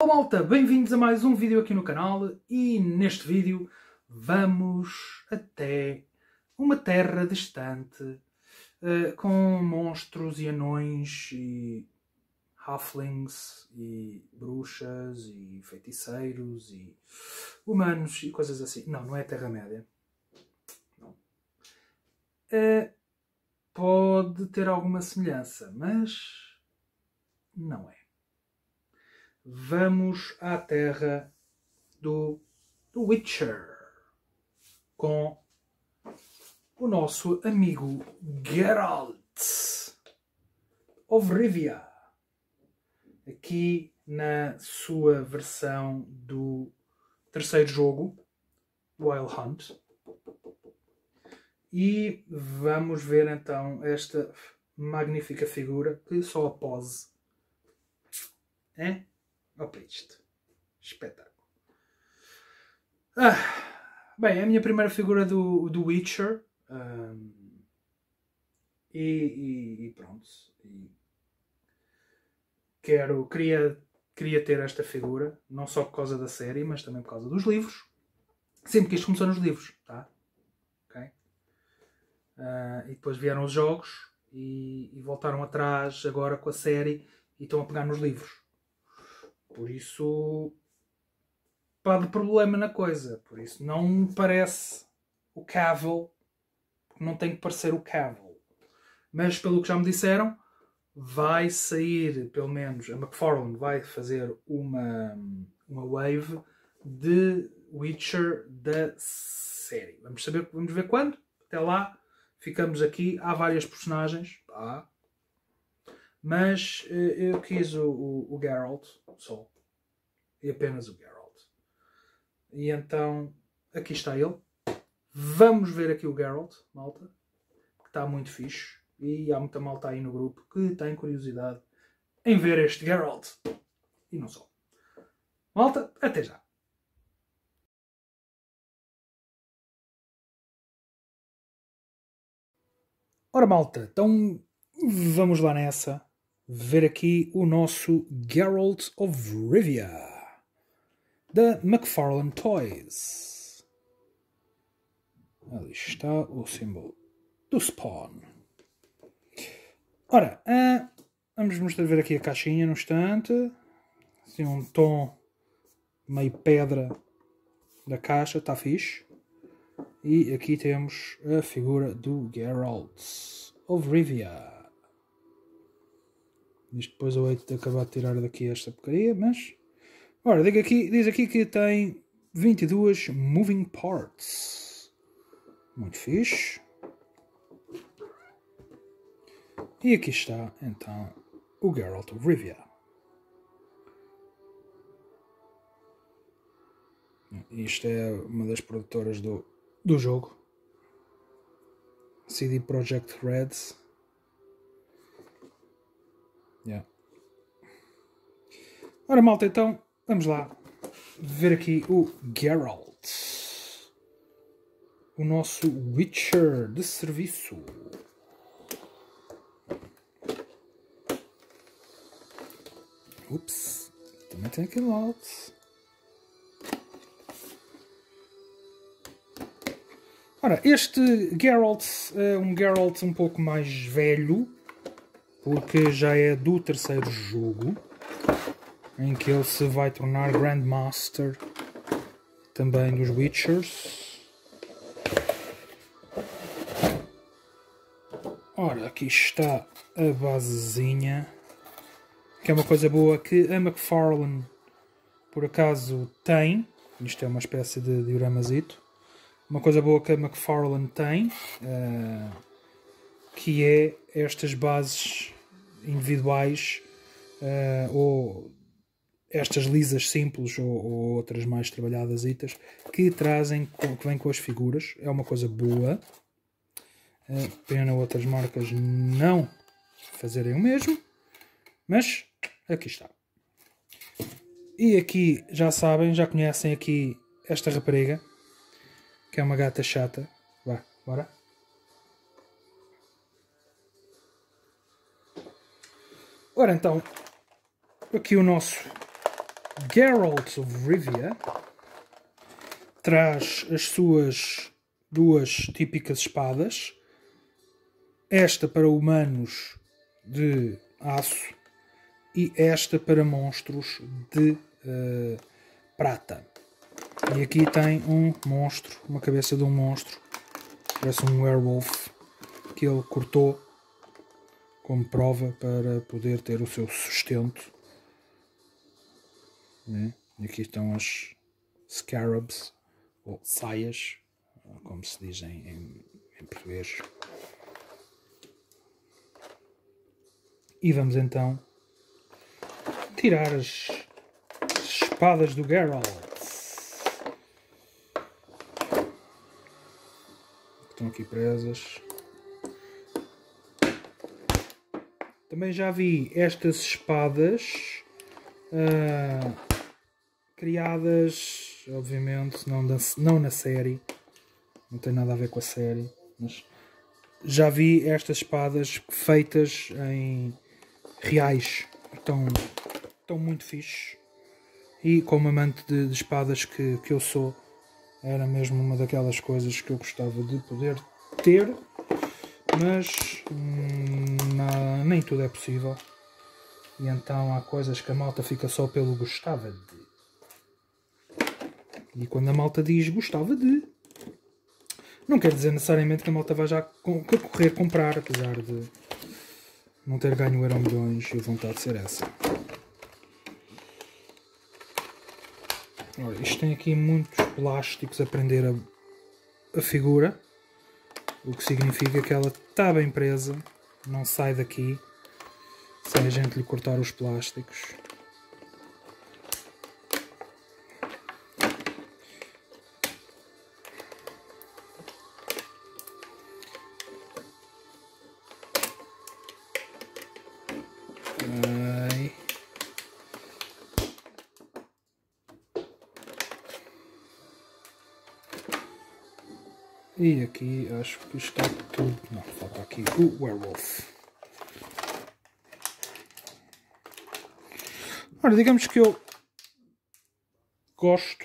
Olá malta, bem-vindos a mais um vídeo aqui no canal e neste vídeo vamos até uma terra distante com monstros e anões e halflings e bruxas e feiticeiros e humanos e coisas assim. Não, não é a Terra-média. Não. Pode ter alguma semelhança, mas não é. Vamos à terra do Witcher com o nosso amigo Geralt of Rivia, aqui na sua versão do terceiro jogo, Wild Hunt. E vamos ver então esta magnífica figura que só a pose é. Opa, isto. Espetáculo. Bem, é a minha primeira figura do Witcher. E pronto. Queria ter esta figura, não só por causa da série, mas também por causa dos livros. Sempre que isto começou nos livros, tá? Okay? E depois vieram os jogos e voltaram atrás agora com a série e estão a pegar nos livros. Por isso, pá de problema na coisa. Por isso, não me parece o Cavill. Não tem que parecer o Cavill. Mas, pelo que já me disseram, vai sair, pelo menos, a McFarlane vai fazer uma wave de Witcher da série. Vamos ver quando. Até lá, ficamos aqui. Há várias personagens. Mas eu quis o Geralt só. E apenas o Geralt. E então, aqui está ele. Vamos ver aqui o Geralt, malta. Que está muito fixe. E há muita malta aí no grupo que tem curiosidade em ver este Geralt. E não só. Malta, até já. Ora malta, então vamos lá nessa. Ver aqui o nosso Geralt of Rivia da McFarlane Toys. Ali está o símbolo do Spawn. Ora, vamos mostrar ver aqui a caixinha no instante. Assim, um tom meio pedra da caixa, está fixe. E aqui temos a figura do Geralt of Rivia. Isto depois eu hei de acabar de tirar daqui esta porcaria, mas... Ora, diz aqui que tem 22 moving parts. Muito fixe. E aqui está, então, o Geralt of Rivia. Isto é uma das produtoras do jogo. CD Projekt Red. Yeah. Ora malta, então vamos lá ver aqui o Geralt, o nosso Witcher de serviço. Ups, também tem aquele alto. Ora, este Geralt é um Geralt um pouco mais velho, porque já é do terceiro jogo, em que ele se vai tornar Grandmaster também dos Witchers. Ora, aqui está a basezinha, que é uma coisa boa que a McFarlane por acaso tem. Isto é uma espécie de dioramazito. Uma coisa boa que a McFarlane tem, que é estas bases individuais, ou estas lisas simples ou outras mais trabalhadas, que vêm com as figuras. É uma coisa boa. Pena outras marcas não fazerem o mesmo, mas aqui está. E aqui já sabem, já conhecem aqui esta rapariga, que é uma gata chata. Vá, bora. Ora então, aqui o nosso Geralt of Rivia traz as suas duas típicas espadas. Esta para humanos de aço e esta para monstros de prata. E aqui tem um monstro, uma cabeça de um monstro, parece um werewolf, que ele cortou como prova para poder ter o seu sustento. Né? E aqui estão as scarabs, ou saias, como se diz em português. E vamos então tirar as espadas do Geralt. Estão aqui presas. Também já vi estas espadas criadas, obviamente, não na série. Não tem nada a ver com a série. Mas já vi estas espadas feitas em reais. Estão muito fixe. E como amante de espadas que eu sou, era mesmo uma daquelas coisas que eu gostava de poder ter. Mas nem tudo é possível. E então há coisas que a malta fica só pelo gostava de. E quando a malta diz gostava de, não quer dizer necessariamente que a malta vai já correr comprar, apesar de não ter ganho o Euromilhões e a vontade de ser essa. Ora, isto tem aqui muitos plásticos a prender a figura, o que significa que ela está bem presa, não sai daqui sem a gente lhe cortar os plásticos. E aqui acho que está tudo. Não, falta aqui o werewolf. Ora, digamos que eu gosto.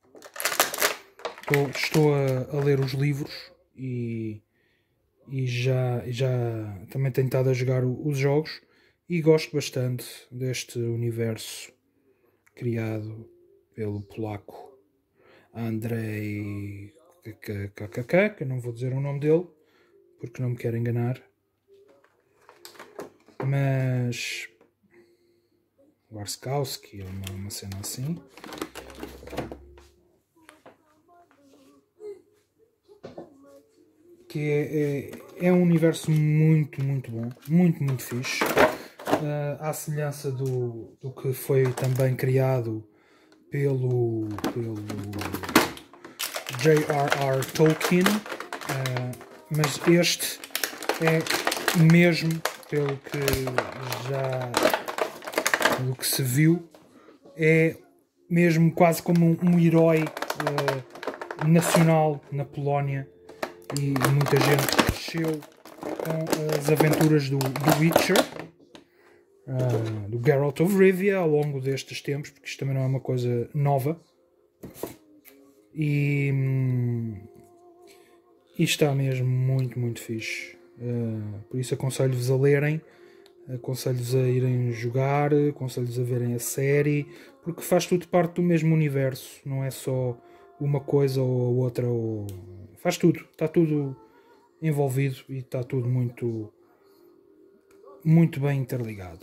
Estou a ler os livros e já também tenho estado a jogar os jogos e gosto bastante deste universo criado pelo polaco Andrzej KKK, que eu não vou dizer o nome dele porque não me quero enganar, mas Warskowski é uma cena assim. Que é um universo muito bom, muito fixe, à semelhança do que foi também criado pelo J.R.R. Tolkien, mas este é mesmo, pelo que se viu, é mesmo quase como um herói nacional na Polónia, e muita gente cresceu com as aventuras do Witcher, do Geralt of Rivia, ao longo destes tempos, porque isto também não é uma coisa nova. E está mesmo muito fixe. Por isso aconselho-vos a lerem, aconselho-vos a irem jogar, aconselho-vos a verem a série, porque faz tudo parte do mesmo universo, não é só uma coisa ou outra, faz tudo, está tudo envolvido e está tudo muito bem interligado.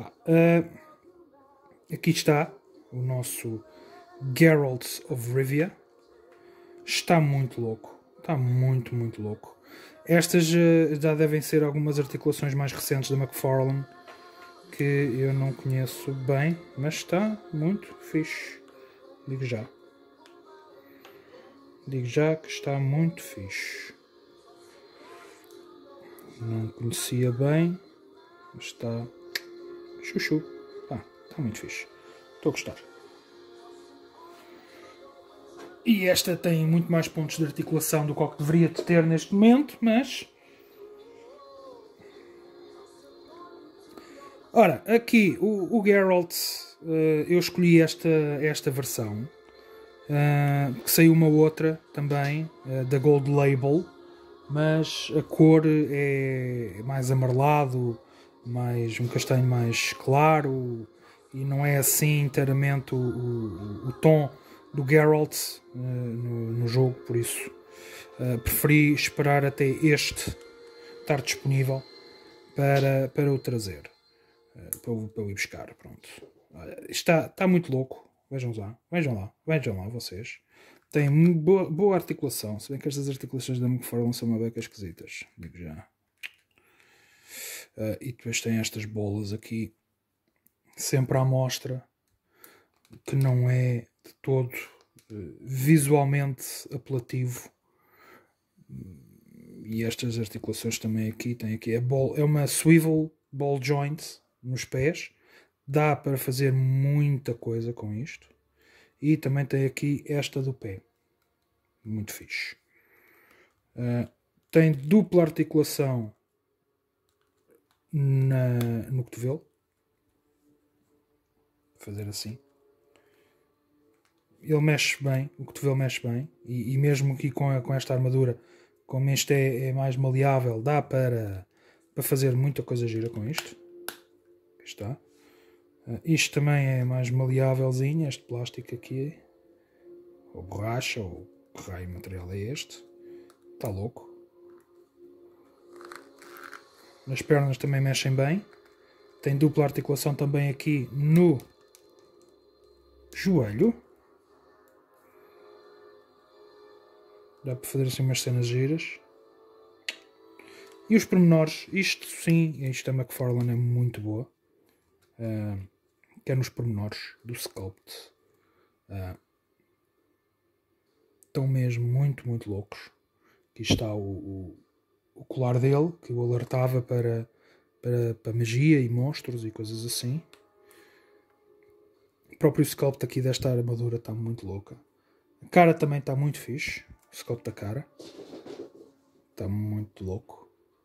Aqui está o nosso Geralt of Rivia. Está muito louco. Está muito louco. Estas já devem ser algumas articulações mais recentes da McFarlane, que eu não conheço bem, mas está muito fixe. Digo já que está muito fixe. Não conhecia bem, mas está chuchu. Está muito fixe. Estou a gostar. E esta tem muito mais pontos de articulação do que deveria ter neste momento, mas... Ora, aqui o Geralt eu escolhi esta versão, que saiu uma outra também, da Gold Label, mas a cor é mais amarelado, mais um castanho mais claro, e não é assim inteiramente o tom do Geralt no jogo, por isso preferi esperar até este estar disponível para o trazer, para eu ir buscar. Pronto. Está muito louco. Vejam lá vocês. Tem boa articulação, se bem que estas articulações da McFarlane são uma beca esquisitas, digo já. E depois tem estas bolas aqui, sempre à mostra, que não é de todo visualmente apelativo. E estas articulações também aqui, tem aqui é uma swivel ball joint nos pés, dá para fazer muita coisa com isto. E também tem aqui esta do pé, muito fixe. Tem dupla articulação no cotovelo, fazer assim. Ele mexe bem, o cotovelo mexe bem, e mesmo aqui com esta armadura, como este é mais maleável, dá para fazer muita coisa gira com isto. Aqui está. Isto também é mais maleávelzinho, este plástico aqui, ou borracha, ou que raio de material é este. Está louco. As pernas também mexem bem. Tem dupla articulação também aqui no joelho. Dá para fazer assim umas cenas giras. E os pormenores, isto sim, isto a McFarlane é muito boa. Que é nos pormenores do sculpt. Estão mesmo muito, muito loucos. Aqui está o colar dele, que o alertava para magia e monstros e coisas assim. O próprio sculpt aqui desta armadura está muito louca. A cara também está muito fixe. O sculpt da cara está muito louco.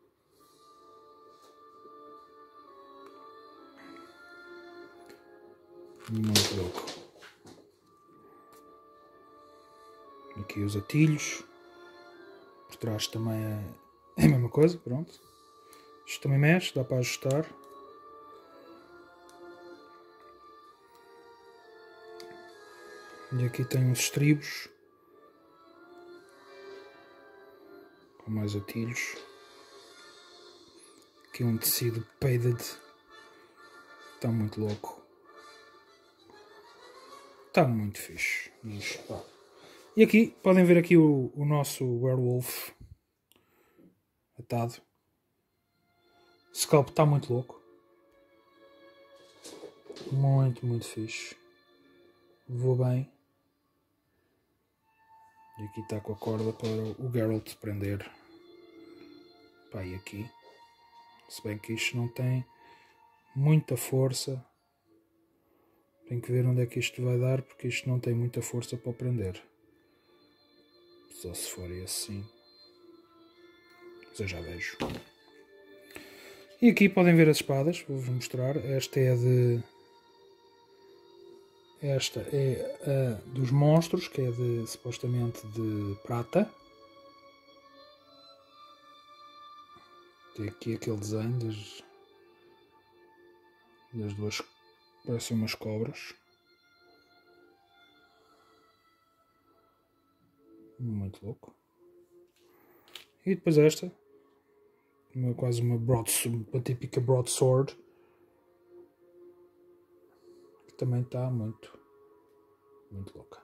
Muito louco. Aqui os atilhos. Por trás também é a mesma coisa, pronto. Isto também mexe, dá para ajustar. E aqui tem uns estribos. Com mais atilhos. Aqui um tecido padded. Está muito louco. Está muito fixe. E aqui, podem ver aqui o nosso werewolf atado. O sculpt está muito louco. Muito, muito fixe. Voa bem. E aqui está com a corda para o Geralt prender. Pá, e aqui. Se bem que isto não tem muita força. Tenho que ver onde é que isto vai dar, porque isto não tem muita força para prender. Só se for assim. Mas eu já vejo. E aqui podem ver as espadas. Vou-vos mostrar. Esta é a dos monstros, que é supostamente de prata. Tem aqui aquele desenho das duas, parecem umas cobras. Muito louco. E depois esta, quase uma típica broadsword, que também está muito, muito louca.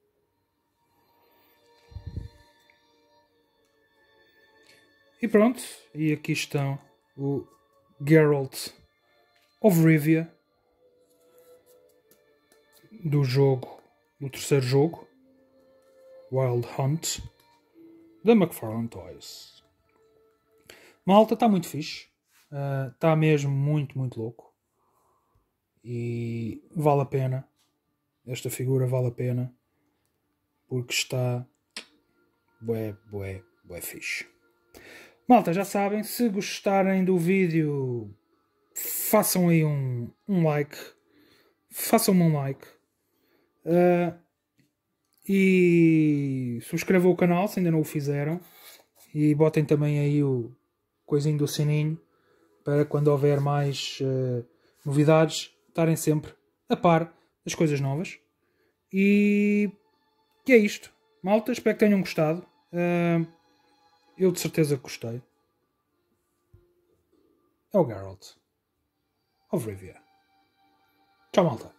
E pronto, e aqui estão o Geralt of Rivia do terceiro jogo, Wild Hunt, da McFarlane Toys. Malta, está muito fixe. Está mesmo muito, muito louco. E vale a pena. Esta figura vale a pena. Porque está bué fixe. Malta, já sabem, se gostarem do vídeo, façam aí um like. façam-me um like. E subscrevam o canal se ainda não o fizeram. E botem também aí o coisinho do sininho para quando houver mais novidades estarem sempre a par das coisas novas. E é isto. Malta, espero que tenham gostado. Eu de certeza que gostei. É o Geralt of Rivia. Tchau, malta.